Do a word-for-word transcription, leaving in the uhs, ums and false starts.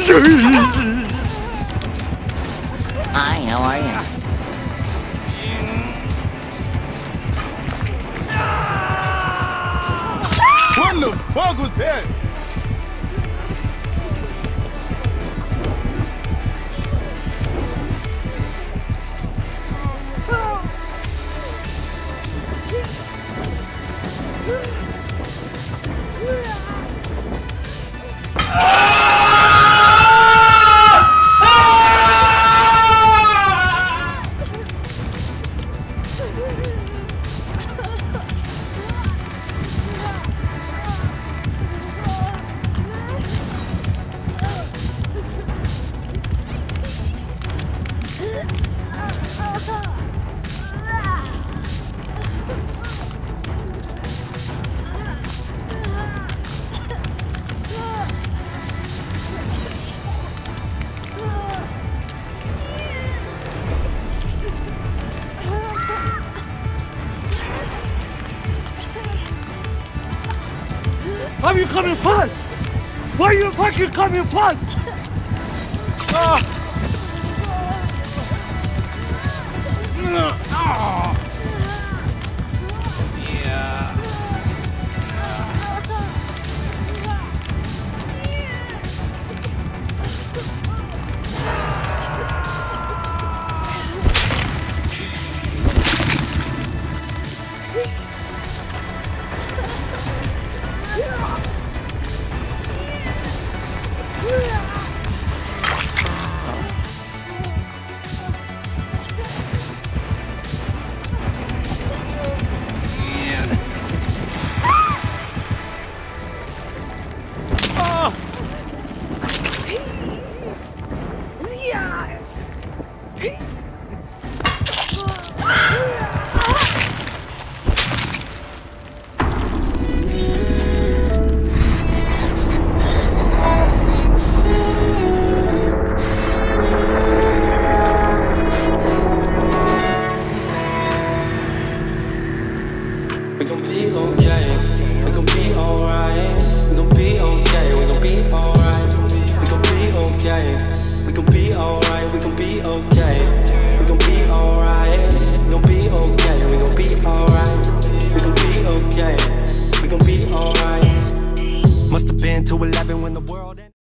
Hi, how are you? What the fuck was that? Why are you coming fast? Why are you fucking coming fast? Ah. Ah. Yeah. We gon' be okay, we gon' be alright. We gon' be okay, we gon' be alright. We gon' be okay, we gon' be alright. We gon' be okay, we gon' be alright. We gon' be okay, we gon' be alright. We gon' be okay, we gon' be alright. Must have been two eleven when the world ended.